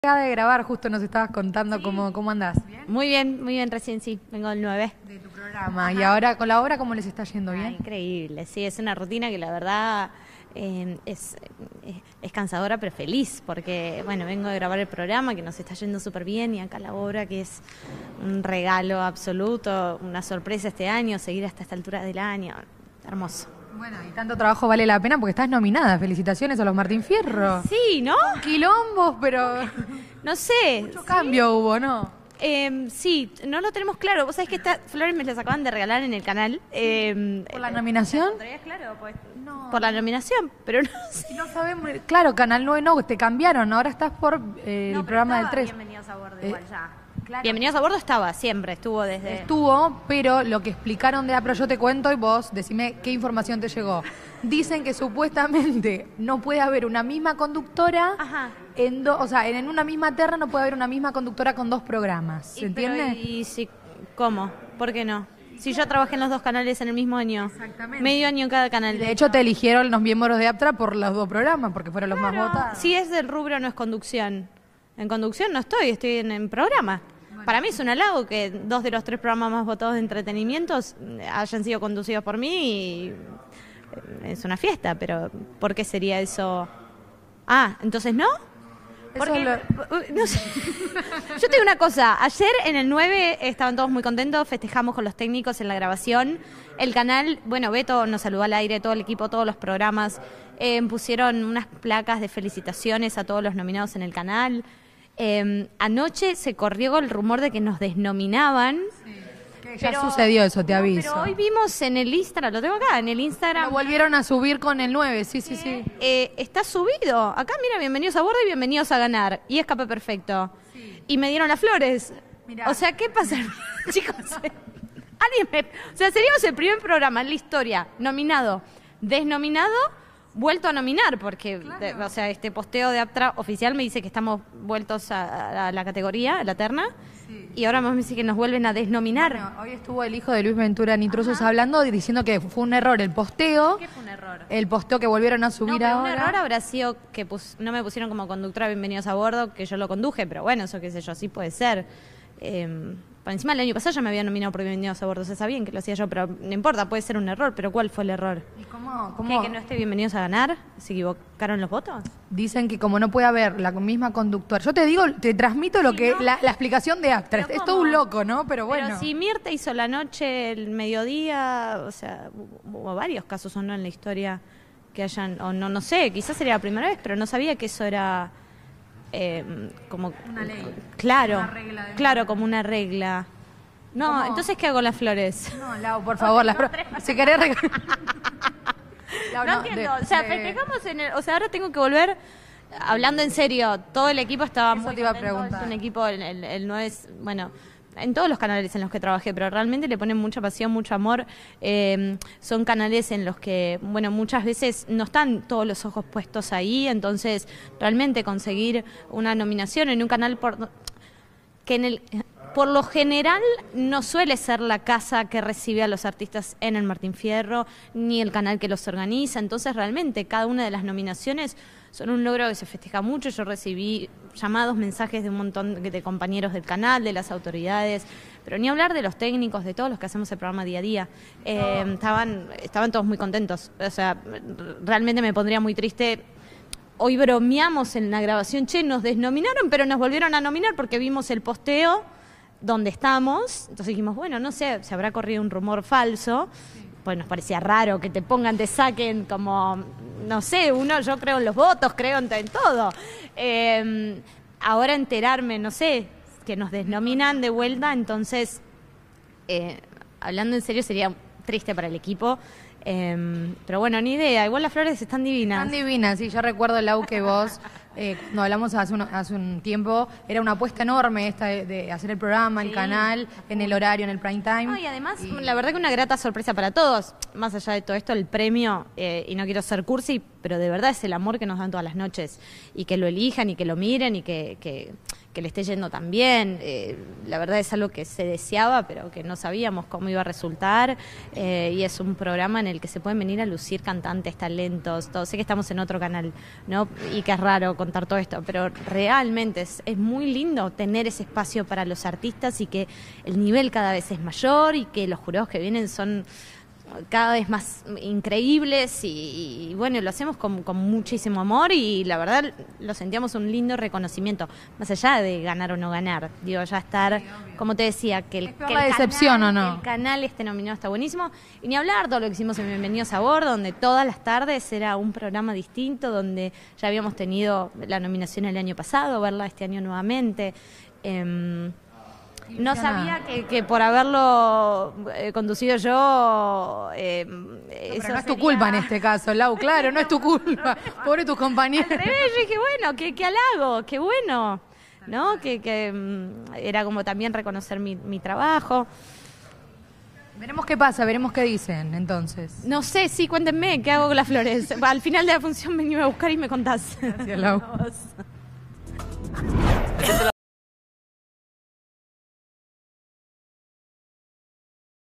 Acaba de grabar, justo nos estabas contando cómo andás. ¿Bien? Muy bien, recién sí, vengo del 9. De tu programa. Ajá. Y ahora con la obra, ¿cómo les está yendo? ¿Bien? Increíble, sí, es una rutina que la verdad es cansadora pero feliz, porque bueno, vengo de grabar el programa que nos está yendo súper bien y acá la obra que es un regalo absoluto, una sorpresa este año, seguir hasta esta altura del año, hermoso. Bueno, y tanto trabajo vale la pena porque estás nominada. Felicitaciones a los Martín Fierro. Sí, ¿no? Quilombos, pero no sé. Mucho cambio hubo, ¿no? Sí, no lo tenemos claro. Vos sabés que estas flores me las acaban de regalar en el canal. ¿Por la nominación? Claro, pues, No. por la nominación, pero no sé. Si no sabemos. Claro, Canal 9 no, te cambiaron. Ahora estás por el programa del 3. Bienvenidos a bordo igual ya. Claro. Bienvenidos a bordo estaba, siempre, estuvo desde... Estuvo, pero lo que explicaron de APRO yo te cuento y vos decime qué información te llegó. Dicen que supuestamente no puede haber una misma conductora, Ajá. o sea, en una misma terra no puede haber una misma conductora con dos programas, ¿se entiende? ¿Y si, cómo? ¿Por qué no? Si yo trabajé en los dos canales en el mismo año. Exactamente. Medio año en cada canal. De hecho, te eligieron los miembros de APTRA por los dos programas, porque fueron los más votados. Si es del rubro, no es conducción. En conducción no estoy en programa. Para mí es un halago que 2 de los 3 programas más votados de entretenimiento hayan sido conducidos por mí y es una fiesta, pero ¿por qué sería eso? Ah, ¿entonces no? Porque, no sé. Yo te digo una cosa, ayer en el 9 estaban todos muy contentos, festejamos con los técnicos en la grabación. El canal, bueno, Beto nos saludó al aire, todo el equipo, todos los programas, pusieron unas placas de felicitaciones a todos los nominados en el canal. Anoche se corrió el rumor de que nos desnominaban. Sí, que ya sucedió eso, te aviso. Pero hoy vimos en el Instagram, lo tengo acá, en el Instagram. Lo volvieron a subir con el 9, sí. Está subido. Acá, mira, bienvenidos a bordo y bienvenidos a ganar. Y escape perfecto. Sí. Y me dieron las flores. Mirá. O sea, ¿qué pasa, chicos? O sea, seríamos el primer programa en la historia nominado, desnominado, vuelto a nominar, porque claro. O sea, este posteo de APTRA oficial me dice que estamos vueltos a la categoría, a la terna, sí. Y ahora me dice que nos vuelven a desnominar. Bueno, hoy estuvo el hijo de Luis Ventura Nitrosos hablando y diciendo que fue un error el posteo. ¿Qué fue un error? El posteo que volvieron a subir ahora. Un error habrá sido que no me pusieron como conductora Bienvenidos a Bordo, que yo lo conduje, pero bueno, eso qué sé yo, sí puede ser. Por encima el año pasado ya me había nominado por Bienvenidos a Bordo, se sabía bien que lo hacía yo, pero no importa, puede ser un error, pero ¿cuál fue el error? ¿Y cómo? ¿Que no esté Bienvenidos a Ganar? ¿Se equivocaron los votos? Dicen que como no puede haber la misma conductora, yo te digo, te transmito lo que la explicación de APTRA, es todo un loco, ¿no? Pero bueno. Pero si Mirta hizo la noche, el mediodía, o sea, hubo varios casos o no en la historia que hayan, o no sé, quizás sería la primera vez, pero no sabía que eso era... como una ley, claro, una regla claro, como una regla. No, ¿cómo? Entonces ¿qué hago con las flores? No, Lau, por favor, las flores. Si querés no entiendo, o sea, festejamos o sea, ahora tengo que volver hablando en serio, todo el equipo estaba eso muy te iba contento, a preguntar. Es un equipo, el no es, bueno, en todos los canales en los que trabajé, pero realmente le ponen mucha pasión, mucho amor. Son canales en los que, bueno, muchas veces no están todos los ojos puestos ahí, entonces realmente conseguir una nominación en un canal por lo general no suele ser la casa que recibe a los artistas en el Martín Fierro, ni el canal que los organiza, entonces realmente cada una de las nominaciones son un logro que se festeja mucho. Yo recibí llamados, mensajes de un montón de compañeros del canal, de las autoridades, pero ni hablar de los técnicos, de todos los que hacemos el programa día a día. Estaban todos muy contentos, o sea, realmente me pondría muy triste. Hoy bromeamos en la grabación, nos desnominaron, pero nos volvieron a nominar porque vimos el posteo donde estamos, entonces dijimos, bueno, no sé, se habrá corrido un rumor falso, pues nos parecía raro que te pongan, te saquen como, no sé, yo creo en los votos, creo en todo. Ahora enterarme, no sé, que nos desnominan de vuelta, entonces, hablando en serio, sería triste para el equipo. Pero bueno, ni idea, igual las flores están divinas. Están divinas, sí, yo recuerdo, Lau, que vos, cuando hablamos hace un tiempo, era una apuesta enorme esta de hacer el programa, el canal, en el horario, en el prime time. No, y además, la verdad que una grata sorpresa para todos, más allá de todo esto, el premio, y no quiero ser cursi, pero de verdad es el amor que nos dan todas las noches, y que lo elijan, y que lo miren, y que que le esté yendo tan bien. La verdad es algo que se deseaba, pero que no sabíamos cómo iba a resultar. Y es un programa en el que se pueden venir a lucir cantantes, talentos, todo. Sé que estamos en otro canal, ¿no? Y que es raro contar todo esto, pero realmente es muy lindo tener ese espacio para los artistas y que el nivel cada vez es mayor y que los jurados que vienen son cada vez más increíbles y bueno, lo hacemos con muchísimo amor y la verdad lo sentíamos un lindo reconocimiento, más allá de ganar o no ganar, digo, ya estar, como te decía, que el decepción canal, o no. el canal esté nominado está buenísimo, y ni hablar todo lo que hicimos en Bienvenidos a Bordo, donde todas las tardes era un programa distinto, donde ya habíamos tenido la nominación el año pasado, verla este año nuevamente. No sabía que por haberlo conducido yo... pero no es tu culpa en este caso, Lau, claro, no es tu culpa. Pobre tus compañeros. Al revés, yo dije, bueno, qué halago, qué bueno, ¿no? Que era como también reconocer mi trabajo. Veremos qué pasa, veremos qué dicen, entonces. No sé, sí, cuéntenme, ¿qué hago con las flores? Al final de la función venime a buscar y me contás. Gracias, Lau.